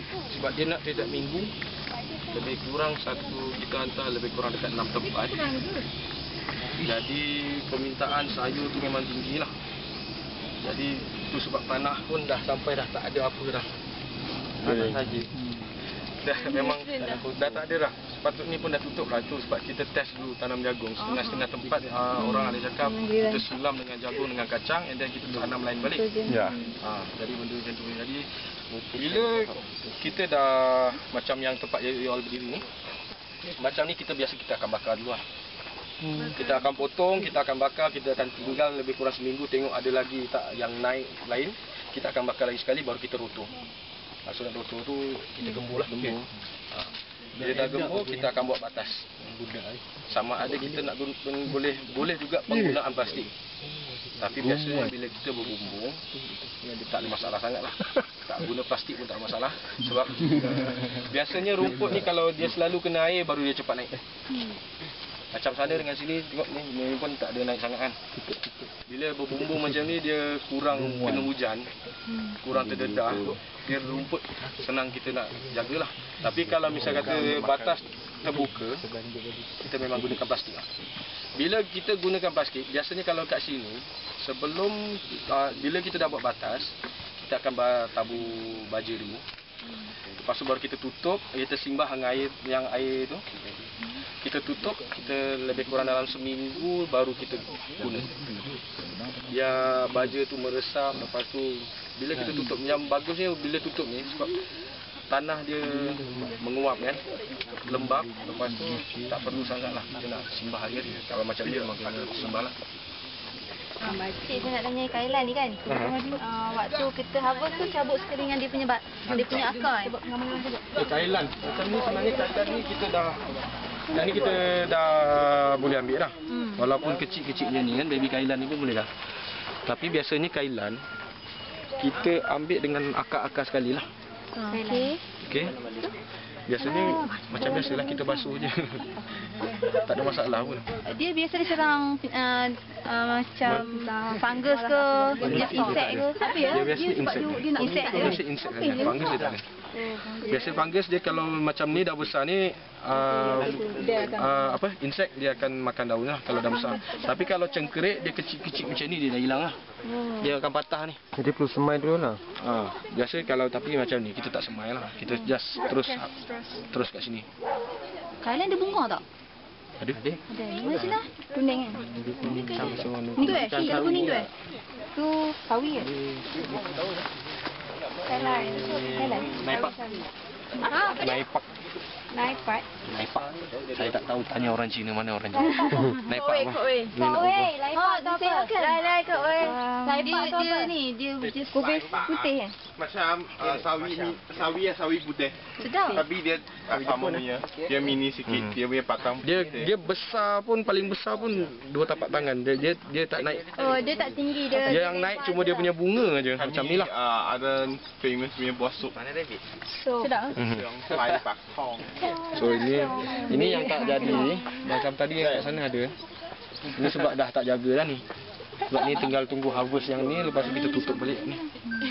Sebab dia nak setiap minggu lebih kurang kita hantar lebih kurang dekat 6 tempat. Jadi permintaan sayur tu memang tinggi lah. Jadi tu sebab tanah pun dah sampai dah tak ada apa dah. Tanah saja. Dah memang dah tak ada dah. Sepatutnya pun dah tutup lah tu sebab kita test dulu tanam jagung. Setengah-setengah tempat orang ada cakap kita sulam dengan jagung dengan kacang and then kita tanam lain balik. Ya. Jadi benda macam tu. Jadi bila kita dah macam yang tempat you all berdiri ni, macam ni kita akan bakar dulu lah. Kita akan potong, kita akan bakar, kita akan tinggal lebih kurang seminggu tengok ada lagi tak yang naik lain, kita akan bakar lagi sekali baru kita rotor. Maksudnya rotor tu kita gembur lah. Bila dah gembur kita akan buat batas. Sama ada kita nak boleh juga penggunaan plastik. Tapi biasanya bila kita berbumbung tak ada masalah sangat lah. Tak guna plastik pun tak ada masalah. Sebab biasanya rumput ni kalau dia selalu kena air baru dia cepat naik. Macam sana dengan sini tengok ni pun tak ada naik sangat kan. Bila berbumbung macam ni dia kurang kena hujan, kurang terdedah, dia rumput senang kita nak jagalah. Tapi kalau misal kata batas terbuka, kita memang gunakan plastik lah. Bila kita gunakan plastik, biasanya kalau kat sini sebelum bila kita dah buat batas, kita akan tabur baja dulu. Lepas tu baru kita tutup, kita simbah dengan air tu. Kita tutup, kita lebih kurang dalam seminggu baru kita guna. Ya baja tu meresap, lepas tu bila kita tutup, yang bagusnya bila tutup ni sebab tanah dia menguap kan, lembab, lepas tu tak perlu sangatlah kita nak simbah air dia. Kalau macam dia memang kena simbah lah. Makcik saya nak tanya Kailan ni kan. Waktu kita harvest tu cabut sekali dengan dia punya akar. Kailan, macam ni sebenarnya kailan ni kita dah boleh ambil dah. Walaupun kecil-kecil je ni kan, baby kailan ni pun boleh dah. Tapi biasanya kailan kita ambil dengan akar-akar sekali lah. Okey. Biasanya macam biasalah kita basuh je. Tak ada masalah pun. Dia biasa diserang macam fungus ke, insek ke? Apa ya? Dia biasa insek. Biasa insek kan. Fungus dia tak ada. Biasa fungus dia kalau macam ni dah besar ni insek dia akan makan daun lah kalau dah besar. Tapi kalau cengkerik dia kecil-kecil macam ni dia dah hilang lah. Dia akan patah ni. Jadi perlu semai dulu lah. Biasa kalau tapi macam ni kita tak semai lah. Kita just terus kat sini. Kalian ada bunga tak? Ada. Mana sini? Kuning kan? Ni tu yang kuning tu tu sawi ke? Kailan. Naipak. Saya tak tahu, tanya orang Cina mana orang Cina. Naipak apa? Dia kubis putih kan? Macam sawi putih. Sedap. Tapi dia sama punya. Dia mini sikit. Dia punya batang. Dia besar pun, paling besar pun 2 tapak tangan. Dia tak naik. Oh, dia tak tinggi dia. Dia yang naik cuma dia punya bunga aja. Macam ni lah. Ada famous punya buah sup. Sedap. Yang Lai Pak Tong. So ini yang tak jadi. Macam tadi yang kat sana ada. Ini sebab dah tak jaga dah ni. Sebab ni tinggal tunggu harvest yang ni, lepas tu kita tutup balik ni.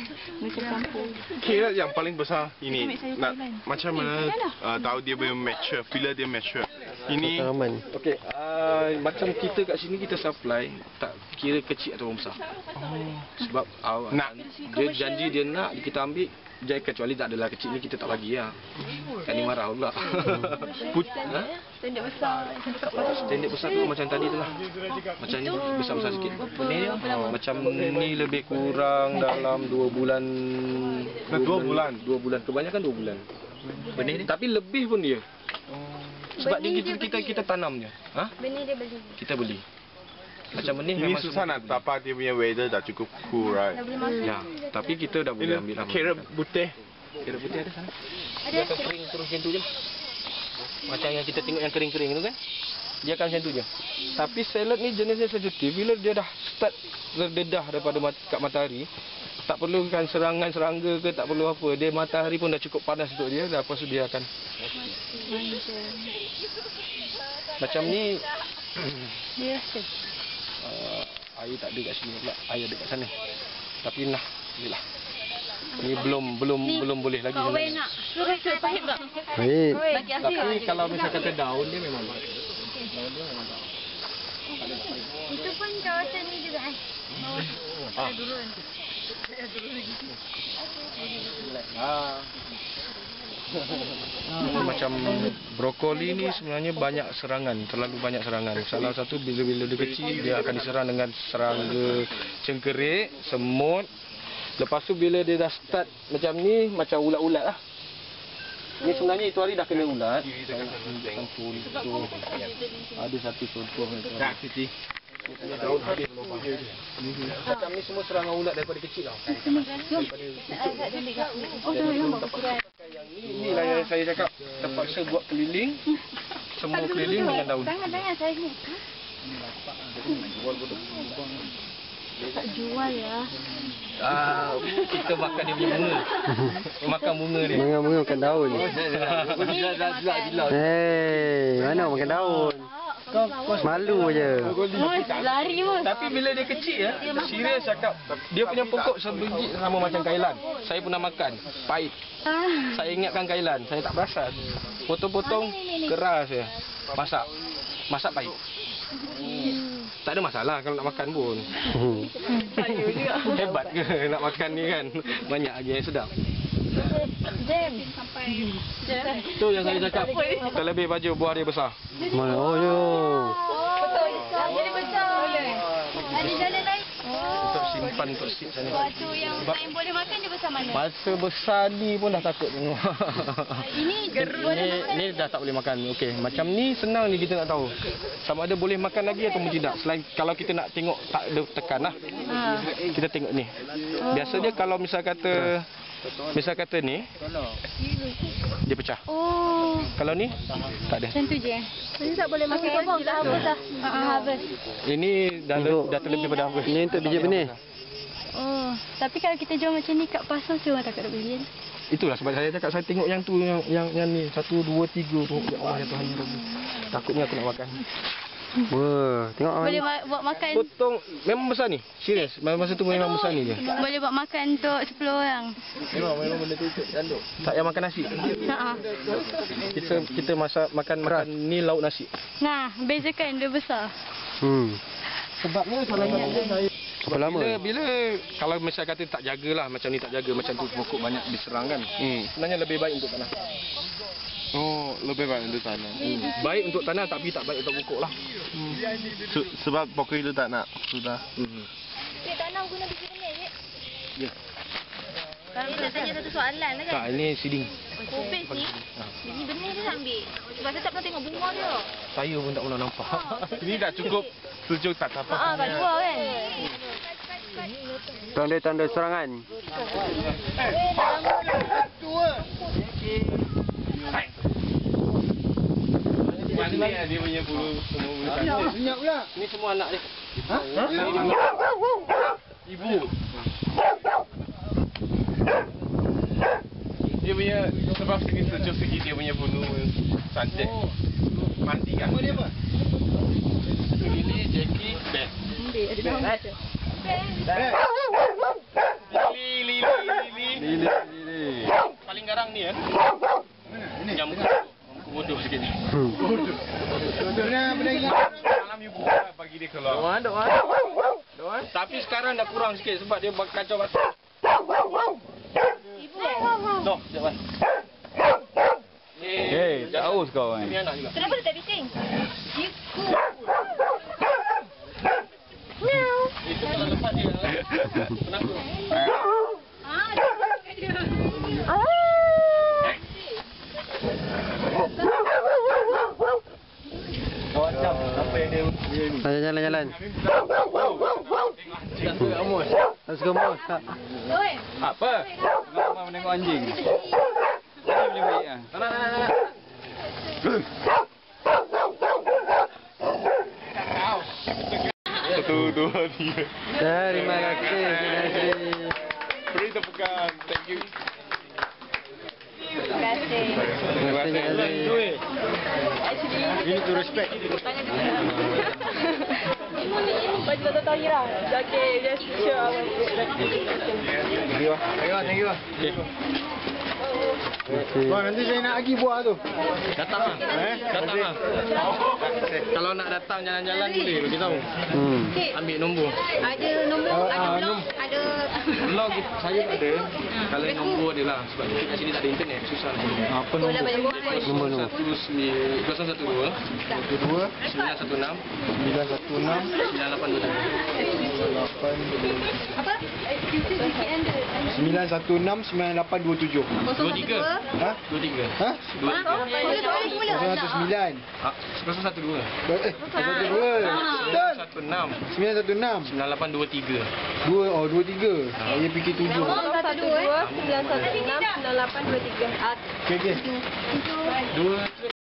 Kira yang paling besar ini. Macam mana tahu dia punya mature, bila dia mature. Ini okey, macam kita kat sini kita supply tak kira kecil atau besar. Sebab dia janji dia nak kita ambil. Jadi kecuali tak adalah kecil ni kita tak bagi lah. Kan ni marah pula. Standard besar. Standard besar tu macam tadi tu lah. Macam ni besar-besar sikit. Macam ni lebih kurang dalam 2 bulan. 2 bulan. 2 bulan. Kebanyakan 2 bulan. Benih ni. Tapi lebih pun dia. Sebab dia kita tanam je. Benih dia beli. Kita beli. Macam benih ini memang susah nak dapat dia punya weather dah cukup cool, right? Ya, tapi kita dah boleh ambil lah. Kira putih. Kira putih ada sana. Dia akan kering terus macam tu je. Macam yang kita tengok yang kering-kering tu kan. Dia akan macam tu je. Tapi salad ni jenisnya sensitif. Bila dia dah start terdedah daripada kat matahari, tak perlukan serangan serangga ke, tak perlu apa. Dia matahari pun dah cukup panas untuk dia. Lepas tu dia akan macam ni. Air tak ada kat sini pula. Air ada kat sana. Tapi nah, inilah. Ni belum boleh lagi. Kau nak suruh pahit tak? Baik. Bagi Afi. Tapi kalau misal kata daun dia memang baik. Itu pun kawasan ni juga Macam brokoli ni sebenarnya banyak serangan, terlalu banyak serangan. Salah satu bila dia kecil dia akan diserang dengan serangga cengkerik, semut. Lepas tu bila dia dah start macam ni, macam ulat-ulat lah. Ni sebenarnya itu hari dah kena ulat. Ada satu contoh macam daun habis. Macam ni semua serangan ulat daripada kecil tau. Inilah yang saya cakap, terpaksa buat keliling. Semua keliling dengan daun. Jangan saya ni. Tak jual ya. Kita makan dia punya bunga. Makan bunga dia. Bunga makan daun. Hei, mana makan daun? Malu je. Lari pun. Tapi bila dia kecil ya, serius cakap, dia punya pokok sebiji sama macam kailan. Saya pernah makan, pahit. Saya ingatkan kailan, saya tak perasan. Potong-potong keras ya. Masak pahit. Tak ada masalah kalau nak makan pun. Hebat ke nak makan ni kan. Banyak lagi yang sedap. Jam sampai jam. Tu yang saya cakap. Terlebih baju buah dia besar. Mana? Oh yo. Betul. Jadi besar. Ada jalan lain. Untuk simpan untuk sip sana. Baju yang lain boleh makan dia besar mana? Masa besar ni pun dah takut tengok. Ini Ni dah tak boleh makan. Okey, macam ni senang ni kita nak tahu. Sama ada boleh makan lagi atau tidak. Selain kalau kita nak tengok tak ada tekan lah. Kita tengok ni. Biasanya kalau misal kata ni dia pecah. Oh. Kalau ni tak ada. Macam tu je. Ini tak boleh makan lagi lah. Harvest. Ini dah terlebih pada apa? Ini untuk biji benih. Oh, tapi kalau kita jual macam ni kat pasar tu orang takut nak beli kan? Itulah sebab saya cakap saya tengok yang tu yang ni 1 2 3 tu. Ya Allah ya Tuhan ya Rabbi. Takutnya aku nak makan. Wah, tengok Boleh buat makan. Potong memang besar ni. Serius. Masa tu memang besar ni dia. Boleh buat makan untuk 10 orang. Memang benda tu tanduk. Tak payah makan nasi. Kita makan ni lauk nasi. Nah, bezakan dia besar. Sebabnya salah satu saya Berapa lama? Bila kalau misal kata tak jagalah macam ni tak jaga macam tu pokok banyak diserang kan. Sebenarnya lebih baik untuk tanah. Oh, lebih baik untuk tanah. Baik untuk tanah tapi tak baik untuk pokok lah. Sebab pokok itu tak nak sudah. Cik, tanah guna biji benih je. Ya. Kalau kita tanya satu soalan lah kan. Tak, ini seeding. Kopis ni, biji benih dia nak ambil. Sebab saya tak pernah tengok bunga dia. Saya pun tak pernah nampak. Ini dah cukup sejuk tak apa. Kat luar kan. Tanda-tanda serangan. Mana dia punya bulu semua bulu. Senyap pula. Ni semua anak dia. Ibu. Dia punya sebab segi sejuk segi dia punya bulu cantik. Mati kan? Nama dia apa? Lily, Jackie, Beth. Lily. Paling garang ni yang muka bodoh sikit ni. Bodohnya benda ini. Malam ibu bagi dia keluar. Doan. Tapi sekarang dah kurang sikit sebab dia kacau batu. Ibu. Noh, jap. Hei, jauh kau kan. Ini anak juga. Kenapa dia tak bising? Ikut. Itu kalau lepas dia. Kenapa? Jalan. Let's go, Mus. Apa? Mama menengok anjing. Boleh baik ah. Nak. Satu, dua, tiga. Terima kasih. Beri tepukan. Thank you. Terima kasih. Terima kasih. Ini tu respect. Tanya dia. Baju tak tahu Ira. Okay, just show our. Thank you. Okay. Wah, nanti saya nak pergi buah tu. Datang lah. Datang lah. Kalau nak datang jalan-jalan boleh bagi tahu. Ambil nombor. Ada nombor, ada blog, ada... Blog saya tak ada. Kalau nombor dia lah. Sebab kita kat sini tak ada internet. Susah nak nombor. Apa nombor? Nombor. 012 916 Apa? Sembilan satu enam 9827. 23. Ha? 23. Ha? 23. 019. 012. 916 916 9823. 23. Dia fikir 7. 912 916 9823. Okey okey. Dua